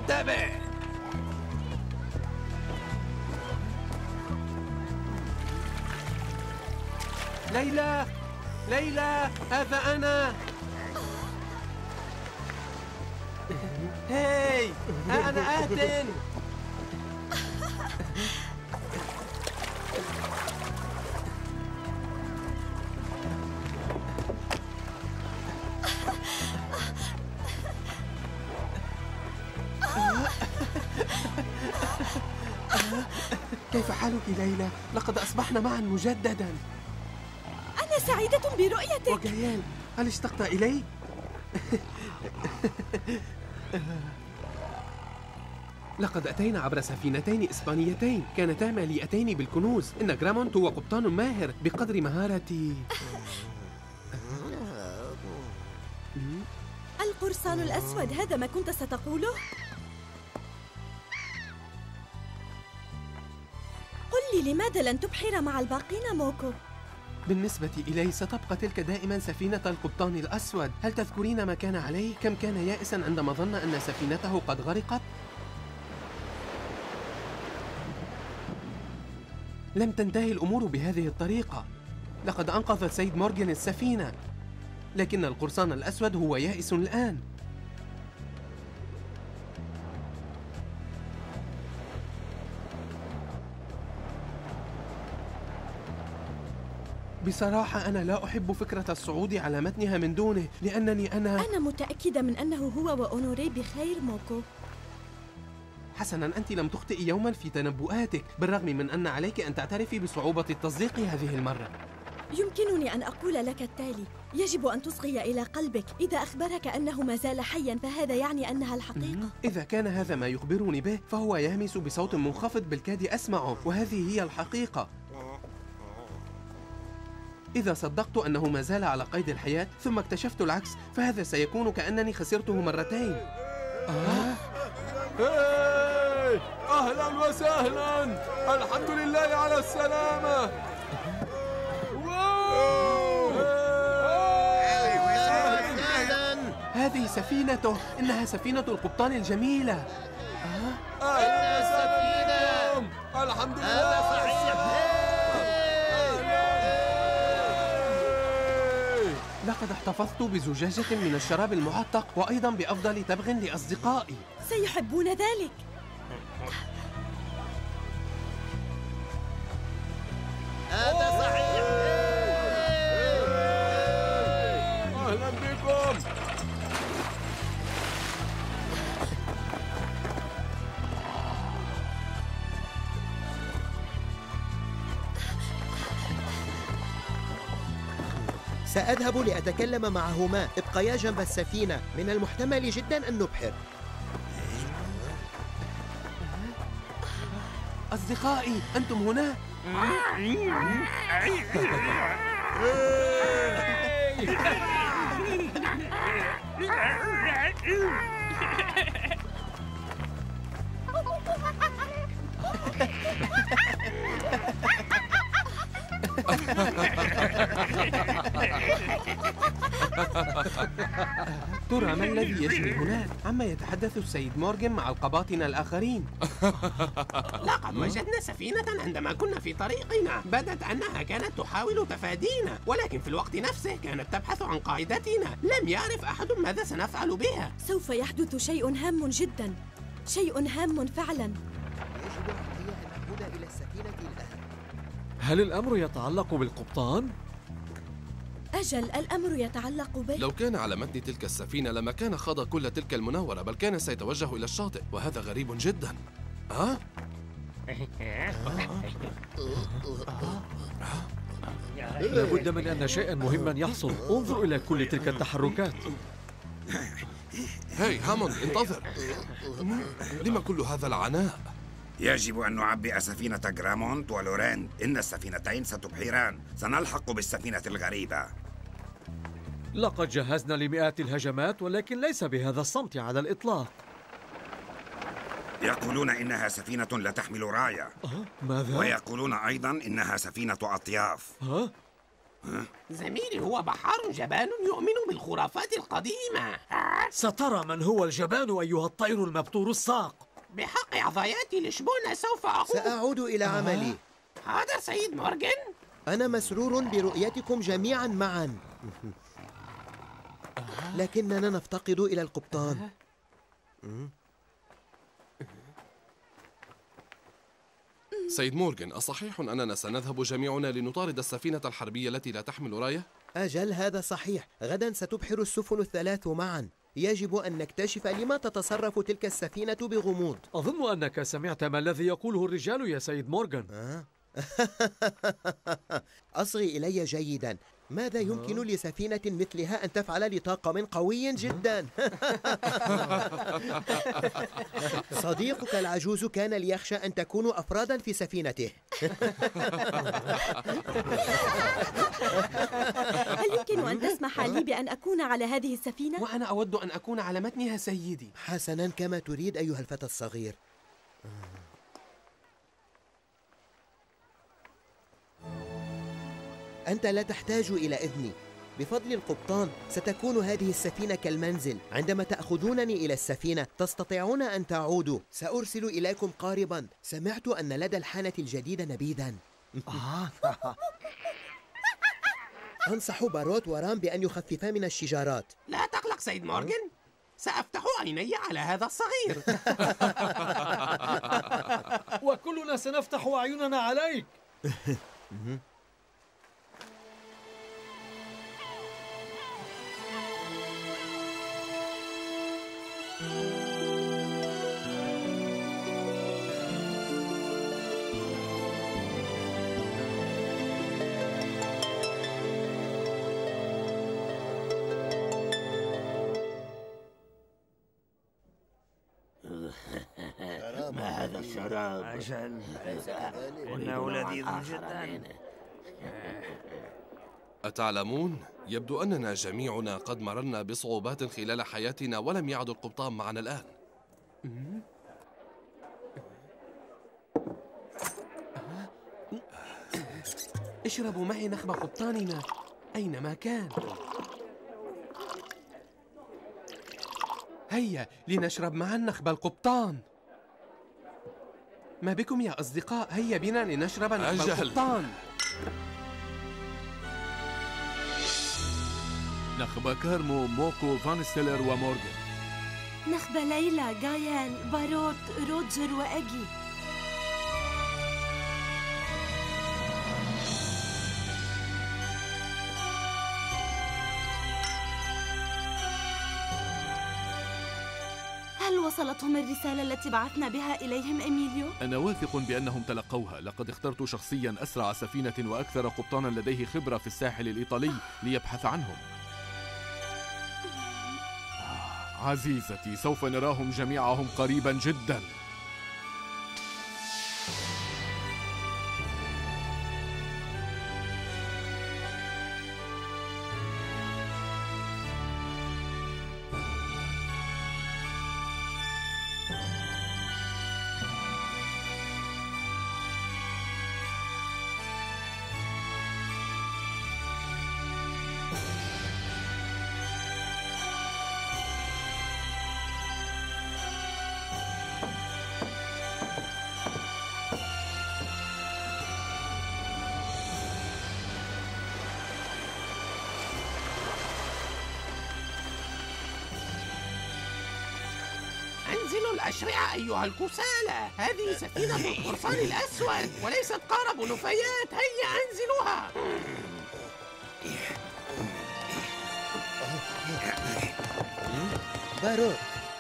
انتبه. ليلى، ليلى، هذا أنا. هاي، أنا آتٍ. كيف حالك ليلى؟ لقد أصبحنا معا مجددا. أنا سعيدة برؤيتك. وجيال، هل اشتقت إلي؟ لقد أتينا عبر سفينتين إسبانيتين كانتا مليئتين بالكنوز. إن غرامونت هو قبطان ماهر بقدر مهارتي. القرصان الأسود، هذا ما كنت ستقوله؟ قل لي لماذا لن تبحر مع الباقين موكو؟ بالنسبة إلي ستبقى تلك دائما سفينة القبطان الأسود. هل تذكرين ما كان عليه؟ كم كان يائسا عندما ظن أن سفينته قد غرقت؟ لم تنتهي الأمور بهذه الطريقة. لقد أنقذ السيد مورغان السفينة، لكن القرصان الأسود هو يائس الآن. بصراحة أنا لا أحب فكرة الصعود على متنها من دونه، لأنني أنا متأكدة من أنه هو وأونوري بخير موكو. حسناً، أنت لم تخطئي يوماً في تنبؤاتك، بالرغم من أن عليك أن تعترفي بصعوبة التصديق هذه المرة. يمكنني أن أقول لك التالي: يجب أن تصغي إلى قلبك. إذا أخبرك أنه ما زال حياً فهذا يعني أنها الحقيقة. إذا كان هذا ما يخبرني به فهو يهمس بصوت منخفض بالكاد أسمعه، وهذه هي الحقيقة. إذا صدقت أنه ما زال على قيد الحياة ثم اكتشفت العكس فهذا سيكون كأنني خسرته مرتين. أهلا وسهلا، الحمد لله على السلامة. هذه سفينته، إنها سفينة القبطان الجميلة. أهلا وسهلا، الحمد لله. لقد احتفظت بزجاجة من الشراب المعتق وأيضا بأفضل تبغ لأصدقائي. سيحبون ذلك. هذا صحيح. أهلا بكم. سأذهب لأتكلم معهما. ابقيا جنب السفينة، من المحتمل جدا أن نبحر. أصدقائي، أنتم هنا؟ ترى ما الذي يجري هناك؟ عما يتحدث السيد مورغان مع القباطنة الآخرين. لقد وجدنا سفينة عندما كنا في طريقنا، بدت أنها كانت تحاول تفادينا، ولكن في الوقت نفسه كانت تبحث عن قاعدتنا. لم يعرف أحد ماذا سنفعل بها. سوف يحدث شيء هام جدا، شيء هام فعلا. يجب علي أن أعود إلى السفينة الآن. هل الأمر يتعلق بالقبطان؟ أجل، الأمر يتعلق به. لو كان على متن تلك السفينة لما كان خاض كل تلك المناورة، بل كان سيتوجه إلى الشاطئ، وهذا غريب جدا. لابد من أن شيئا مهما يحصل. انظر إلى كل تلك التحركات. هاي هاموند، انتظر. لما كل هذا العناء؟ يجب أن نعبئ سفينة غرامونت ولورين. إن السفينتين ستبحران. سنلحق بالسفينة الغريبة. لقد جهزنا لمئات الهجمات، ولكن ليس بهذا الصمت على الإطلاق. يقولون إنها سفينة لا تحمل راية. ماذا؟ ويقولون أيضا إنها سفينة أطياف. زميلي هو بحار جبان يؤمن بالخرافات القديمة. سترى من هو الجبان أيها الطير المبتور الساق. بحق عضياتي لشبونة سوف أقوم. سأعود إلى عملي. حاضر سيد مورغان. أنا مسرور برؤيتكم جميعا معا، لكننا نفتقد إلى القبطان. سيد مورغان، أصحيح أننا سنذهب جميعنا لنطارد السفينة الحربية التي لا تحمل راية؟ أجل، هذا صحيح. غدا ستبحر السفن الثلاث معا. يجب أن نكتشف لما تتصرف تلك السفينة بغموض. أظن أنك سمعت ما الذي يقوله الرجال يا سيد مورغان. أصغي إلي جيدا. ماذا يمكن لسفينة مثلها أن تفعل لطاقم قوي جدا؟ صديقك العجوز كان ليخشى أن تكونوا أفرادا في سفينته. هل يمكن أن تسمح لي بأن أكون على هذه السفينة؟ وأنا أود أن أكون على متنها سيدي. حسنا، كما تريد أيها الفتى الصغير. أنت لا تحتاج إلى إذني. بفضل القبطان ستكون هذه السفينة كالمنزل. عندما تأخذونني إلى السفينة تستطيعون أن تعودوا. سأرسل إليكم قاربا. سمعت أن لدى الحانة الجديدة نبيذا. أنصح باروت ورام بأن يخففا من الشجارات. لا تقلق سيد مورغان، سأفتح عيني على هذا الصغير. وكلنا سنفتح أعيننا عليك. ما هذا الشراب؟ أجل، إنه لذيذ جدا. أتعلمون؟ يبدو أننا جميعنا قد مررنا بصعوبات خلال حياتنا ولم يعد القبطان معنا الآن. اشربوا معي نخب قبطاننا أينما كان. هيا لنشرب معا نخب القبطان. ما بكم يا أصدقاء؟ هيا بنا لنشرب نخب القبطان. نخبة كارمو، موكو، فان ستيلر ومورغان. نخبة ليلى، غايان، باروت، روجر وأجي. هل وصلتهم الرسالة التي بعثنا بها إليهم إميليو؟ أنا واثق بأنهم تلقوها. لقد اخترت شخصيا أسرع سفينة وأكثر قبطانا لديه خبرة في الساحل الإيطالي ليبحث عنهم. عزيزتي، سوف نراهم جميعهم قريبا جدا. انزلوا الأشرعة أيها الكسالى. هذه سفينة القرصان الأسود وليست قارب نفايات. هيا أنزلوها. باروت،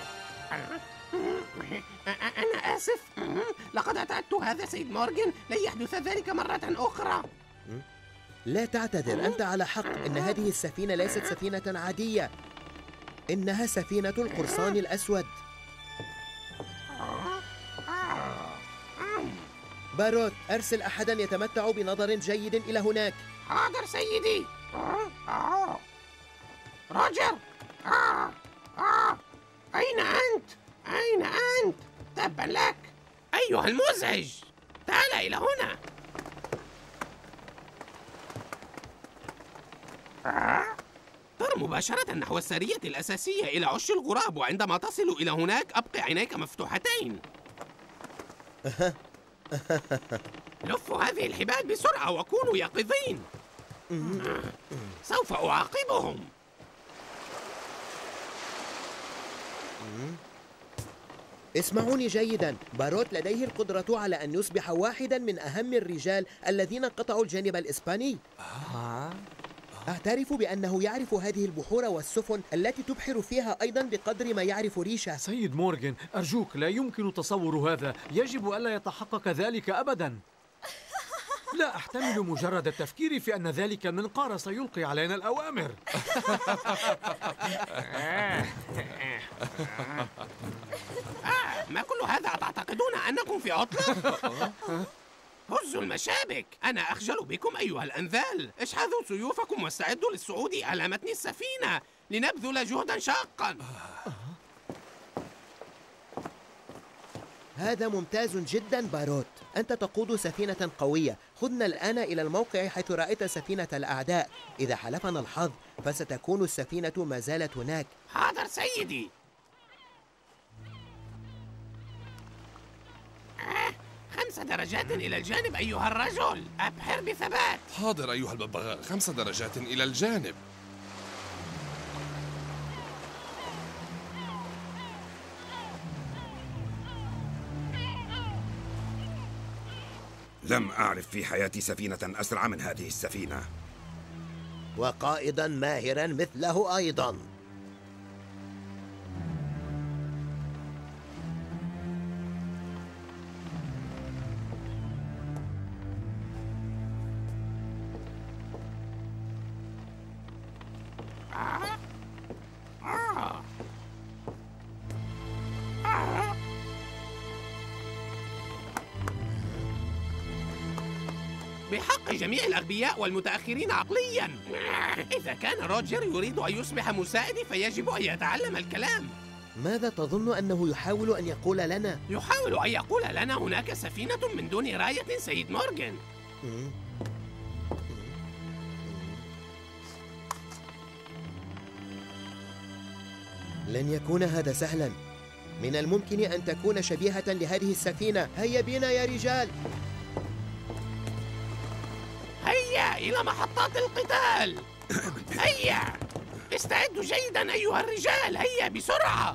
أنا آسف. لقد اعتدت هذا سيد مورغان. لن يحدث ذلك مرة أخرى. لا تعتذر، أنت على حق. إن هذه السفينة ليست سفينة عادية، إنها سفينة القرصان الأسود. باروت، أرسل أحدا يتمتع بنظر جيد إلى هناك. حاضر سيدي. روجر، أين أنت؟ أين أنت؟ تبا لك أيها المزعج. تعال إلى هنا. مباشرة نحو السرية الأساسية إلى عش الغراب، وعندما تصل إلى هناك أبقي عينيك مفتوحتين. لفوا هذه الحبال بسرعة وكونوا يقظين. سوف أعاقبهم. اسمعوني جيدا، باروت لديه القدرة على أن يصبح واحدا من أهم الرجال الذين قطعوا الجانب الإسباني. أعترف بأنه يعرف هذه البحور والسفن التي تبحر فيها أيضا بقدر ما يعرف ريشة. سيد مورغان، أرجوك، لا يمكن تصور هذا. يجب ألا يتحقق ذلك أبدا. لا أحتمل مجرد التفكير في أن ذلك المنقار سيلقي علينا الأوامر. ما كل هذا؟ تعتقدون أنكم في عطلة؟ هزوا المشابك، أنا أخجل بكم أيها الأنذال. اشحذوا سيوفكم واستعدوا للصعود على متن السفينة لنبذل جهدا شاقا. هذا ممتاز جدا باروت، أنت تقود سفينة قوية. خذنا الآن إلى الموقع حيث رأيت سفينة الأعداء. إذا حلفنا الحظ فستكون السفينة ما زالت هناك. حاضر سيدي. 5 درجات إلى الجانب أيها الرجل، أبحر بثبات. حاضر أيها الببغاء، 5 درجات إلى الجانب. لم أعرف في حياتي سفينة أسرع من هذه السفينة، وقائدا ماهرا مثله أيضا. بحق جميع الأغبياء والمتأخرين عقلياً. إذا كان روجر يريد أن يصبح مساعدي فيجب أن يتعلم الكلام. ماذا تظن أنه يحاول أن يقول لنا؟ يحاول أن يقول لنا هناك سفينة من دون راية سيد مورغان. لن يكون هذا سهلا. من الممكن أن تكون شبيهة لهذه السفينة. هيا بنا يا رجال. هيا إلى محطات القتال. هيا استعدوا جيدا أيها الرجال، هيا بسرعة.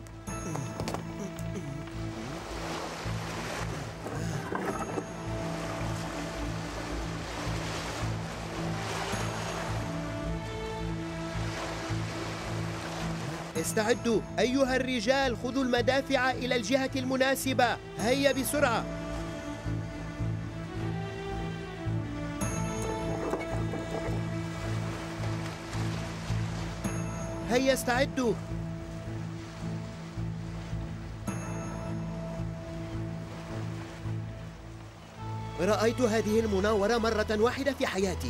استعدوا أيها الرجال، خذوا المدافع إلى الجهة المناسبة. هيا بسرعة. هيا استعدوا. رأيت هذه المناورة مرة واحدة في حياتي.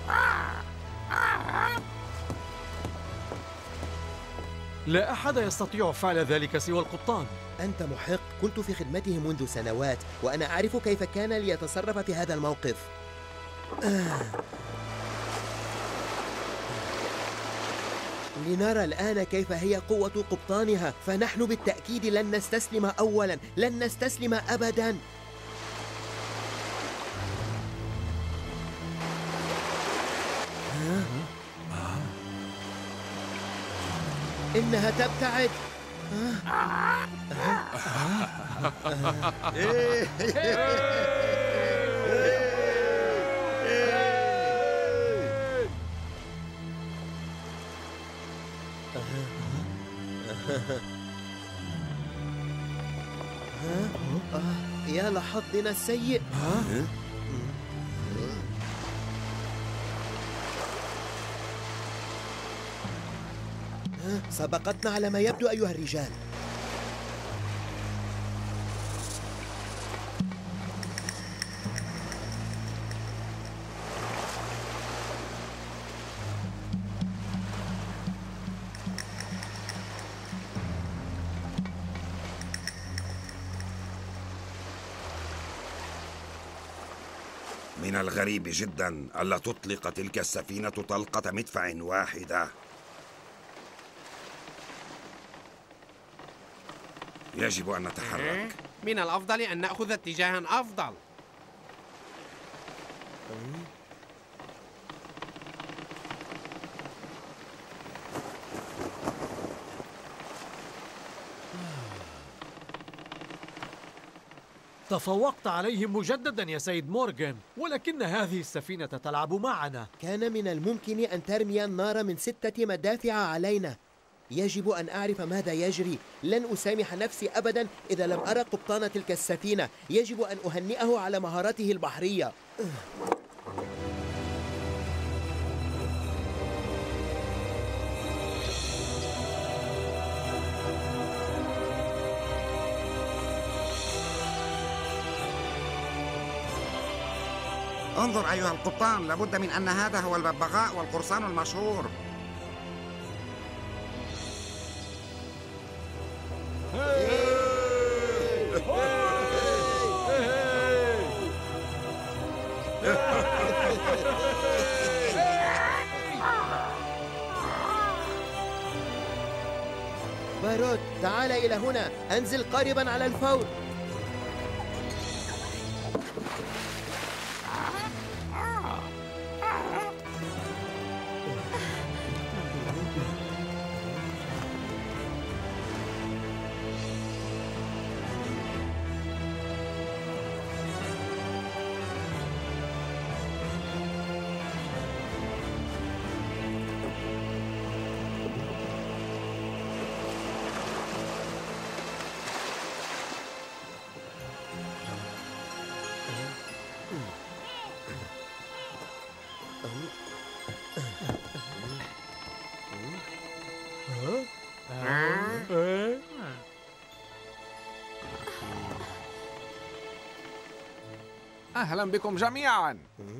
لا أحد يستطيع فعل ذلك سوى القبطان. أنت محق، كنت في خدمته منذ سنوات وأنا أعرف كيف كان ليتصرف في هذا الموقف. لنرى الآن كيف هي قوة قبطانها، فنحن بالتأكيد لن نستسلم أولا، لن نستسلم أبدا. إنها تبتعد. يا لحظنا السيء. سبقتنا على ما يبدو أيها الرجال. من الغريب جدا ألا تطلق تلك السفينة طلقة مدفع واحدة. يجب أن نتحرك. من الأفضل أن نأخذ اتجاها أفضل. تفوقت عليهم مجددا يا سيد مورغان، ولكن هذه السفينة تلعب معنا. كان من الممكن أن ترمي النار من 6 مدافع علينا. يجب أن أعرف ماذا يجري. لن أسامح نفسي أبدا إذا لم أرى قبطان تلك السفينة. يجب أن أهنئه على مهاراته البحرية. انظر أيها القبطان، لابد من أن هذا هو الببغاء والقرصان المشهور. باروت، تعال إلى هنا. أنزل قاربا على الفور. أهلا بكم جميعا.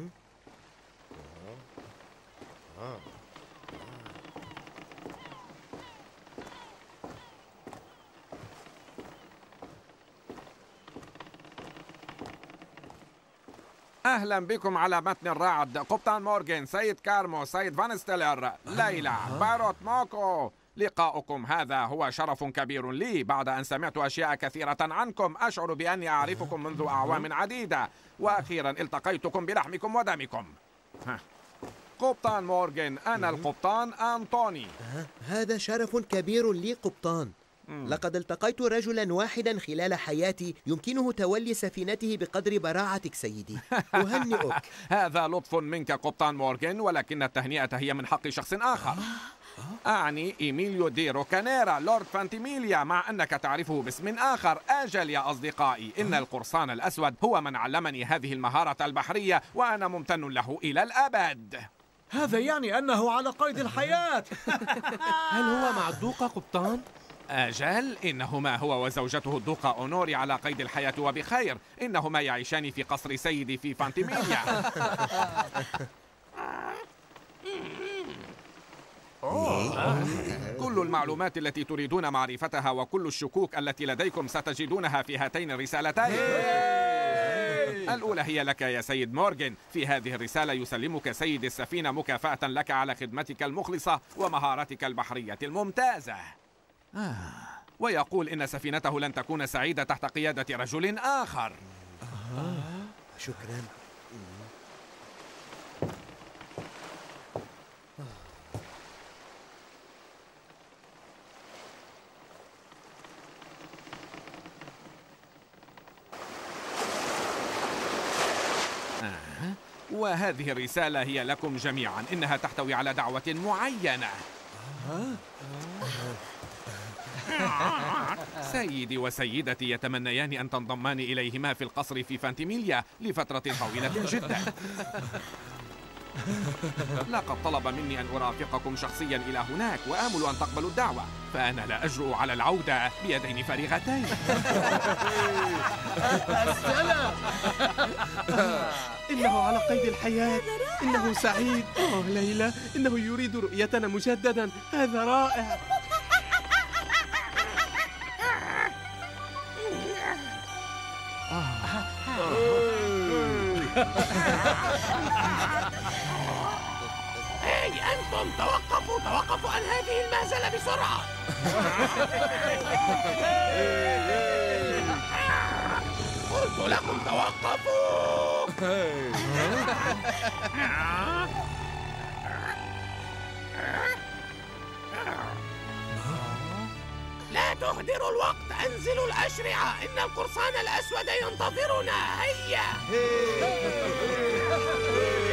أهلا بكم على متن الرعد. قبطان مورغان، سيد كارمو، سيد فان ستيلر، ليلى، باروت موكو. لقاؤكم هذا هو شرف كبير لي. بعد أن سمعت أشياء كثيرة عنكم أشعر بأني أعرفكم منذ أعوام عديدة، وأخيرا التقيتكم بلحمكم ودمكم. قبطان مورغان، أنا القبطان أنطوني. هذا شرف كبير لي قبطان. لقد التقيت رجلا واحدا خلال حياتي يمكنه تولي سفينته بقدر براعتك سيدي. أهنئك. هذا لطف منك قبطان مورغان، ولكن التهنئة هي من حق شخص آخر. أعني إيميليو دي روكانيرا، لورد فانتيميليا، مع أنك تعرفه باسم آخر. أجل يا أصدقائي، إن القرصان الأسود هو من علمني هذه المهارة البحرية، وأنا ممتن له إلى الأبد. هذا يعني أنه على قيد الحياة. هل هو مع الدوقة قبطان؟ أجل، إنهما هو وزوجته الدوقة أونوري على قيد الحياة وبخير. إنهما يعيشان في قصر سيدي في فانتيميليا. كل المعلومات التي تريدون معرفتها وكل الشكوك التي لديكم ستجدونها في هاتين الرسالتين. الأولى هي لك يا سيد مورغان. في هذه الرسالة يسلمك سيد السفينة مكافأة لك على خدمتك المخلصة ومهارتك البحرية الممتازة. ويقول إن سفينته لن تكون سعيدة تحت قيادة رجل آخر. شكرا. وهذه الرسالة هي لكم جميعا. إنها تحتوي على دعوة معينة. سيدي وسيدتي يتمنيان أن تنضمان إليهما في القصر في فانتيميليا لفترة طويلة جدا. لقد طلب مني أن أرافقكم شخصيا إلى هناك، وآمل أن تقبلوا الدعوة، فأنا لا أجرؤ على العودة بيدين فارغتين. السلام. إنه على قيد الحياة. إنه سعيد. ليلى، إنه يريد رؤيتنا مجددا. هذا رائع. أنتم توقفوا عن هذه المهزلة بسرعة. قلت لكم توقفوا. لا تهدروا الوقت، أنزلوا الأشرعة، إن القرصان الأسود ينتظرنا. هيا.